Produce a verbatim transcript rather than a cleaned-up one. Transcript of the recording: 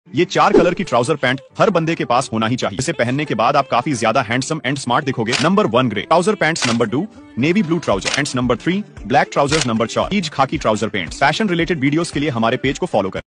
ये चार कलर की ट्राउजर पैंट हर बंदे के पास होना ही चाहिए। इसे पहनने के बाद आप काफी ज्यादा हैंडसम एंड स्मार्ट दिखोगे। Number one grey trouser pants, number two navy blue trouser pants, number three black trousers, number चार is khaki trouser pants. Fashion related videos के लिए हमारे पेज को फॉलो करें।